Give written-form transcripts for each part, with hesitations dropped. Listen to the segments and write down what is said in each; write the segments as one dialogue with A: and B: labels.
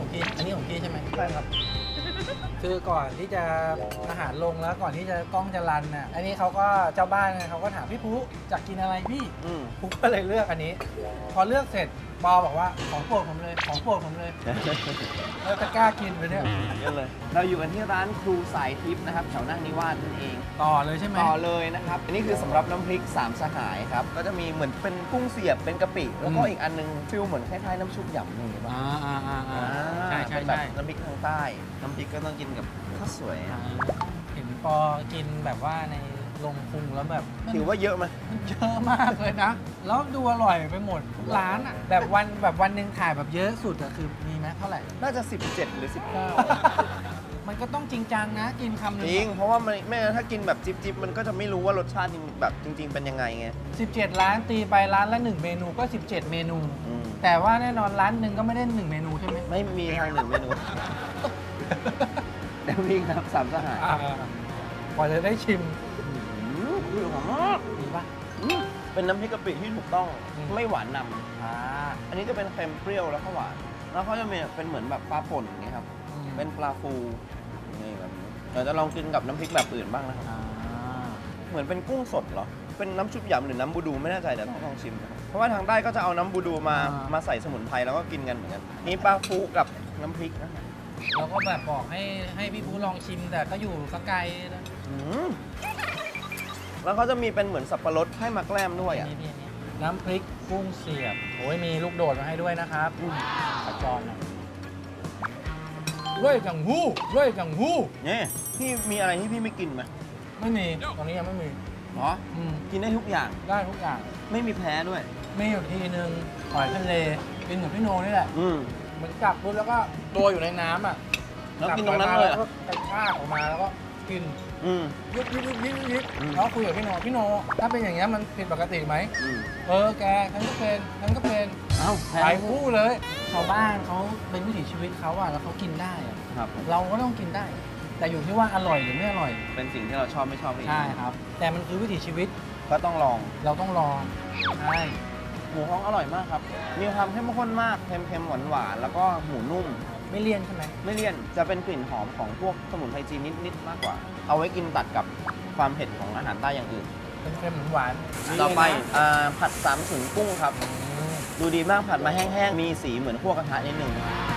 A: พี่อันนี้ของพี่ใช่ไหม
B: ใช่ครับ
A: คือก่อนที่จะอาหารลงแล้วก่อนที่จะกล้องจะรันน่ะอันนี้เขาก็เจ้าบ้านไงเขาก็ถามพี่ปุ๊อยากกินอะไรพี่ปุ๊ก็เลยเลือกอันนี้พอเลือกเสร็จปอบอกว่าของโปรดผมเลยของโปรดผมเลยแล้วจะกล้ากินไปเนี่ย
B: เยอะเลยเราอยู่กันที่ร้านครูสายทิพย์นะครับแถวนาคนิวาสนั่นเอง
A: ต่อเลยใช่ไหม
B: ต่อเลยนะครับอันนี้คือสำหรับน้ำพริกสามสหายครับก็จะมีเหมือนเป็นกุ้งเสียบเป็นกะปิแล้วก็อีกอันนึงฟิลเหมือนคล้ายๆน้ำชุบหยำนี่ป่ะ
A: ใช่ใช่
B: แบบน้ำพริกทางใต้น้ำพริกก็ต้องกินกับข้าวสวย
A: เห็นปอกินแบบว่าในลงพุงแล้วแบบ
B: ถือว่าเยอะไหม
A: มันเยอะมากเลยนะแล้วดูอร่อยไปหมดทุกร้านอ่ะแบบวันหนึ่งขายแบบเยอะสุดอะคือมีไหมเท่าไหร่
B: น่าจะ17หรือ19
A: มันก็ต้องจริงจังนะกินคำนึง
B: จริงเพราะว่าไม่งั้นถ้ากินแบบจิ๊บมันก็จะไม่รู้ว่ารสชาติแบบจริงๆเป็นยังไงไง
A: 17ร้านตีไปร้านละ1เมนูก็17เมนูแต่ว่าแน่นอนร้านหนึ่งก็ไม่ได้1เมนูใช่ไหม
B: ไม่มีทาง1เมนูเดี๋ยววิ่งครับสามสหาย
A: กว่าจะได้ชิม
B: คือหอมมาก
A: ดีป่ะ
B: เป็นน้ำพริกกะปิที่ถูกต้องไม่หวานนำอันนี้จะเป็นเค็มเปรี้ยวแล้วก็หวานแล้วเขาจะมีเป็นเหมือนแบบปลาป่นอย่างนี้ครับเป็นปลาฟูนี่แบบนี้เราจะลองกินกับน้ำพริกแบบอื่นบ้างนะครับเหมือนเป็นกุ้งสดเหรอเป็นน้ำชุบหยำหรือน้ำบูดูไม่แน่ใจเดี๋ยวต้องลองชิมเพราะว่าทางใต้ก็จะเอาน้ำบูดูมาใส่สมุนไพรแล้วก็กินกันเหมือนกันนี่ปลาฟูกับน้ำพริกนะ
A: เราก็แบบบอกให้พี่ผู้ลองชิมแต่ก็อยู่สักไกลนะ
B: แล้วเขาจะมีเป็นเหมือนสับปะรดให้มาแกล้มด้วยอ่ะ
A: น้ำพริกกุ้งเสียบโอ้ยมีลูกโดดมาให้ด้วยนะครับขจรนะร่อยจังหู้ร่อยจังหู้
B: เนี่ยพี่มีอะไรที่พี่ไม่กินไหม
A: ไม่มีตอนนี้ยังไม่มี
B: เหรอกินได้ทุกอย่าง
A: ได้ทุกอย่าง
B: ไม่มีแพ้ด้วย
A: มีอยู่ทีนึงหอยทะเลกินกับพี่โนนี่แหละเหมือนจับปุ๊บแล้วก็ตัวอยู่ในน้ำอ่ะ
B: แล้วกินตรงนั้นเลย
A: แล้วก็กระชากออกมาแล้วก็กินยิบแล้วคุยกับพี่โนถ้าเป็นอย่างเงี้ยมันผิดปกติไหมแกฉันก็เป็นไปคู่เลยชาวบ้านเขาเป็นวิถีชีวิตเขาอะแล้วเขากินได้อะเราก็ต้องกินได้แต่อยู่ที่ว่าอร่อยหรือไม่อร่อย
B: เป็นสิ่งที่เราชอบไม่ชอบ
A: ใช่ครับแต่มันคือวิถีชีวิต
B: ก็ต้องลอง
A: เราต้องลองใช่
B: หมูฮ้องอร่อยมากครับมีความเข้มข้นมากเค็มหวานแล้วก็หมูนุ่ม
A: ไม่เลี่ยนใช่ไหม
B: ไม่เลี่ยนจะเป็นกลิ่นหอมของพวกสมุนไพรจีนนิดมากกว่าเอาไว้กินตัดกับความเผ็ดของอาหารใต้อย่างอื่น
A: เค็มหวาน
B: ต่อไปผัดสามถึงกุ้งครับดูดีมากผัดมาแห้งๆมีสีเหมือนคั่วกระทะนิดนึง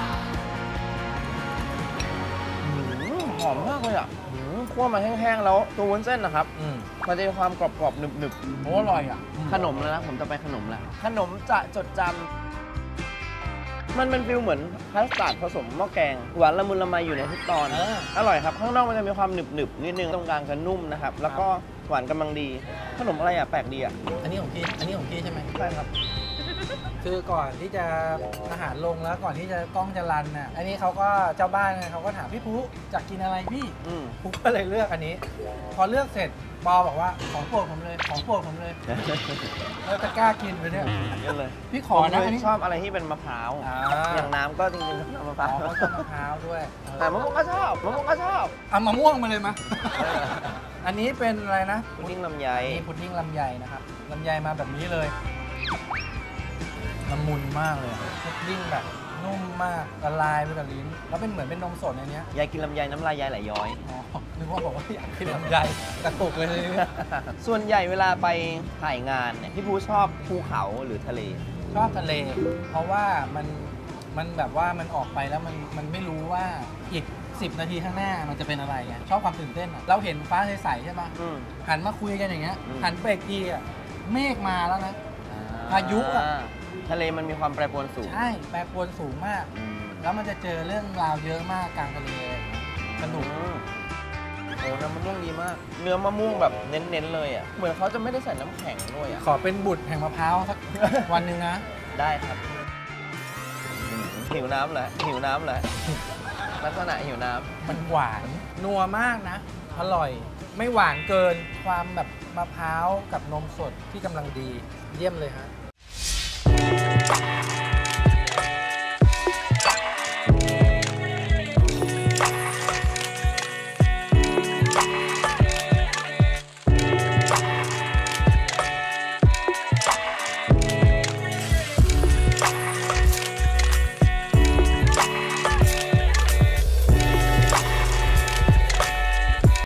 B: หอมมากเลยอ่ะคั่วมาแห้งๆแล้วตัววุ้นเส้นนะครับมันจะมีความกรอบๆหนึบ
A: ๆโอ้อร่อยอ่ะ
B: ขนมแล้วนะผมจะไปขนมแล้วขนมจะจดจำมันเป็นฟิลเหมือนคัสตาร์ดผสมหม้อแกงหวานละมุนละไมอยู่ในทุกตอนอร่อยครับข้างนอกมันจะมีความหนึบนิดนึงตรงกลางจะนุ่มนะครับแล้วก็หวานกำลังดีขนมอะไรอ่ะแปลกดีอ่ะ
A: อันนี้ของพี่ใช่ไหม
B: ใช่ครับ
A: คือก่อนที่จะอาหารลงแล้วก่อนที่จะกล้องจะรันน่ะอันนี้เขาก็เจ้าบ้านไงเขาก็ถามพี่ปุ๊อยากกินอะไรพี่ปุ๊ก็เลยเลือกอันนี้พอเลือกเสร็จปอบอกว่าของโปรดผมเลยของโปรดผมเลยแล้วจะกล้ากินไปเนี่ย
B: เยอะเลย
A: พี่ขอนะ
B: ชอบอะไรที่เป็นมะพร้าวอย่างน้ำก็จริงๆน้ำมะพร้าว
A: ชอบมะพร้าวด้วย
B: แต่มะม่วงก็ชอบ
A: เอามะม่วงมาเลยมาอันนี้เป็นอะไรนะ
B: พุดดิ้งลำไย
A: พุดดิ้งลำไยนะครับลำไยมาแบบนี้เลยละมุนมากเลยพุดดิ้งแบบนุ่มมากละลายไปกับลิ้นแล้วเป็นเหมือนเป็นนมสดในนี้
B: ยายกินลำไยน้ำลายยายไหลย้อย
A: นึกว่าบอกว่าอยากกินลำไยกระตุกเลย
B: ส่วนใหญ่เวลาไปถ่ายงานเนี่ยพี่ภูชอบภูเขาหรือทะเล
A: ชอบทะเลเพราะว่ามันแบบว่ามันออกไปแล้วมันไม่รู้ว่าอีก10 นาทีข้างหน้ามันจะเป็นอะไรไงชอบความตื่นเต้นเราเห็นฟ้าใสๆใช่ปะหันมาคุยกันอย่างเงี้ยหันไปอีกทีอ่ะเมฆมาแล้วนะพายุอ่ะ
B: ทะเลมันมีความแปรปรวนสูง
A: ใช่แปรปรวนสูงมากแล้วมันจะเจอเรื่องราวเยอะมากกลางทะเลสนุก
B: โอ้น้ำมะม่วงดีมากเนื้อมะม่วงแบบเน้นๆเลยอ่ะเหมือนเขาจะไม่ได้ใส่น้ำแข็งด้วยอ่ะ
A: ขอเป็นบุตรแห่งมะพร้าวสักวันหนึ่งนะ
B: ได้ครับหิวน้ำเหรอลักษณะหิวน้ำ
A: มันหวานนัวมากนะอร่อยไม่หวานเกินความแบบมะพร้าวกับนมสดที่กำลังดีเยี่ยมเลยฮะ